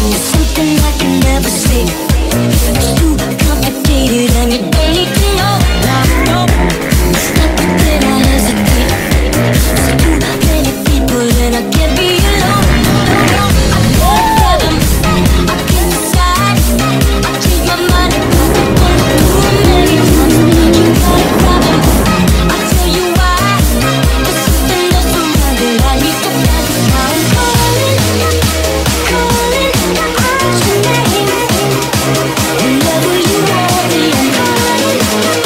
something I can never say. It's too complicated and you don't need to know. No, stop it, then I hesitate. There's too many people and I can't be alone. No, I can't fathom, I can't decide. I change my mind, I want too many times. You got a problem, I'll tell you why. There's something else around that I need to find. Now I'm calling out your name. Whenever you want me, I'm calling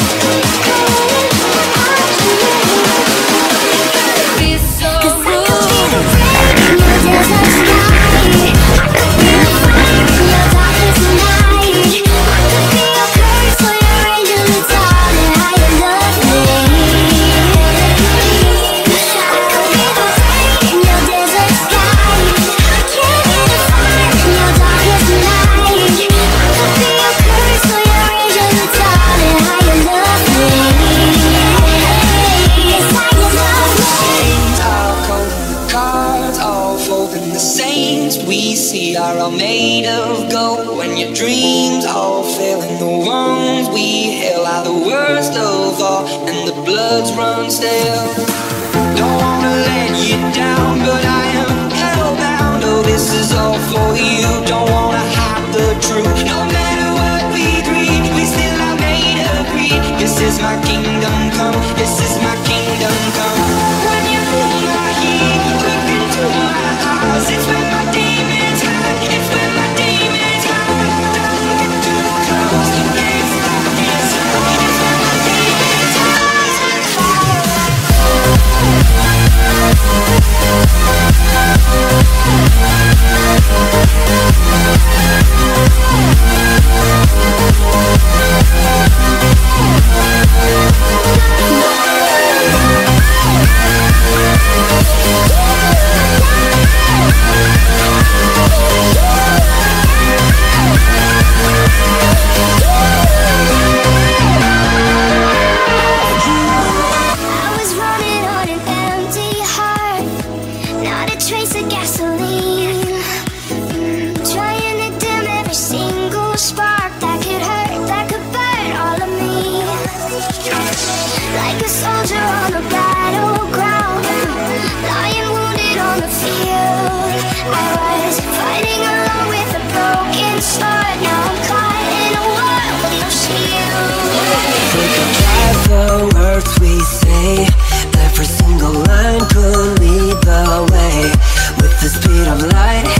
out your name. Be so rude. 'Cause I can feel the rain in your desert sky. I can feel the fire in your darkest night. I can feel your curse or your angel. It's all in how you love me. I can feel the rain in your desert sky. I can feel the fire in your darkest night. I can feel your curse or your angel. It's all in how you love me. It's how you love me. Chains are cold and the cards all fold, and the saints we see are all made of gold. When your dreams all fail and the ones we hail are the worst of all, and the bloods run stale. Don't wanna let you down, but I am hellbound. Oh, this is all for you. Don't wanna hide the truth. No matter what we breed, we still are made of greed. This is my kingdom come. This is my kingdom come. When you feel my heat, look into my eyes. It's where my demons hide. It's where my demons hide. Don't get too close. Can't stop this. It's where my demons I was running on an empty heart, not a trace of gasoline. Trying to dim every single spark that could hurt, that could burn all of me. Like a soldier on the battleground, lying wounded on the field. I was fighting along with a broken sword. Now I'm caught in a war with no shield. We could drive the words we say. Every single line could lead the way. With the speed of light,